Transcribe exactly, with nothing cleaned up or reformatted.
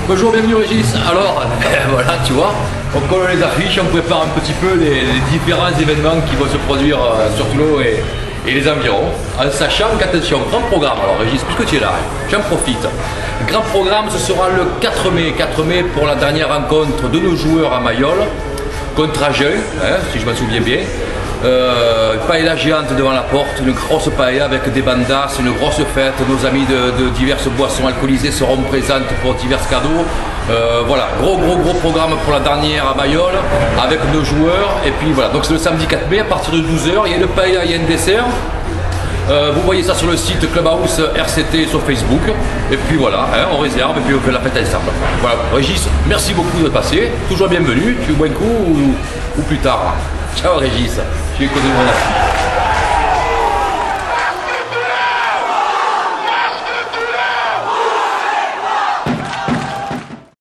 Bonjour, bienvenue Régis. Alors, voilà, tu vois, on colle les affiches, on prépare un petit peu les, les différents événements qui vont se produire euh, sur Toulon et, et les environs, en sachant qu'attention, grand programme. Alors Régis, puisque tu es là, j'en profite. Grand programme, ce sera le quatre mai. quatre mai pour la dernière rencontre de nos joueurs à Mayol, contre Agen, hein, si je me souviens bien. Euh, paella géante devant la porte, une grosse paella avec des bandas, une grosse fête. Nos amis de, de diverses boissons alcoolisées seront présentes pour divers cadeaux. Euh, voilà, gros gros gros programme pour la dernière à Mayol avec nos joueurs. Et puis voilà, donc c'est le samedi quatre mai à partir de douze heures. Il y a le paella, il y a un dessert. Euh, vous voyez ça sur le site Clubhouse R C T sur Facebook. Et puis voilà, hein, on réserve et puis on fait la fête ensemble. Voilà, Régis, merci beaucoup de passer. Toujours bienvenue. Tu bois un coup ou, ou plus tard? Ciao Régis, je suis connu mon